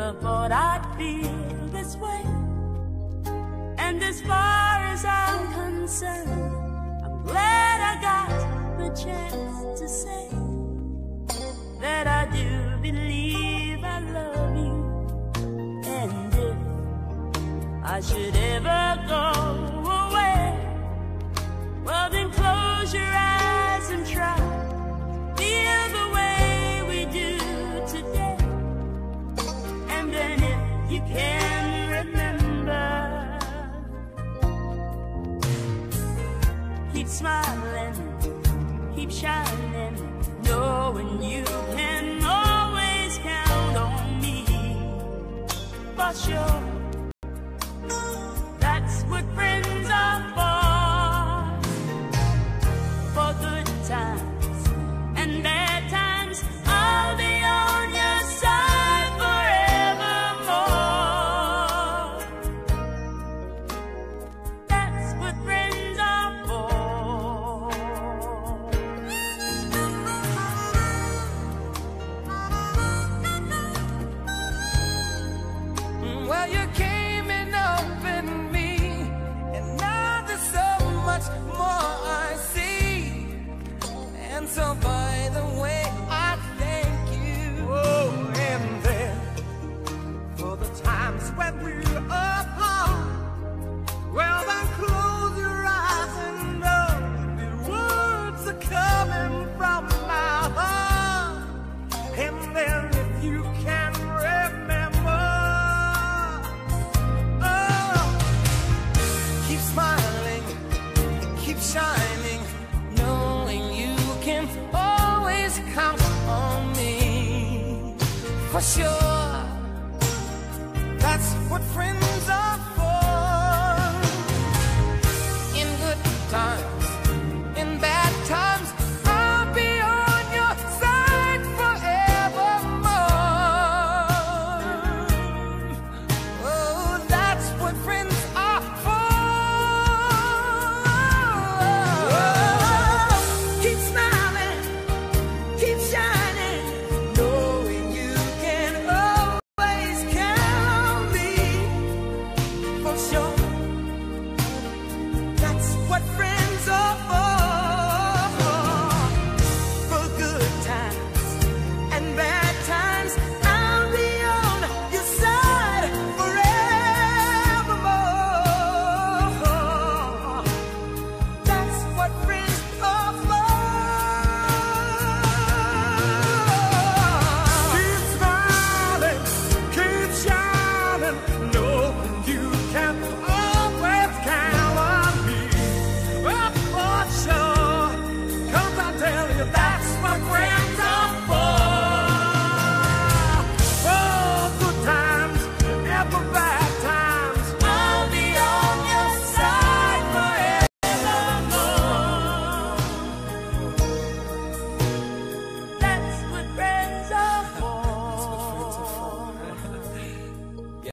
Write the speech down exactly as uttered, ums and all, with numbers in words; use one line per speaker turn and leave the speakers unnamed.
never thought I'd feel this way. And as far as I'm concerned, I'm glad I got the chance to say that I do believe I love you. And if I should ever go away, well then close your eyes and try feel the way we do today. And then if you can remember, keep smiling, keep shining, knowing you can always count on me. For sure, that's what friends are for. For good times and bad times, I'll be on your side forevermore. That's what friends are for. Well, you came in open me, and now there's so much more I see. And so by the way, I thank you. Oh, and then for the times when we're apart, well then close your eyes and know the words are coming from my heart. And then if you can remember, oh, keep smiling, keep shining, knowing you can always count on me. For sure.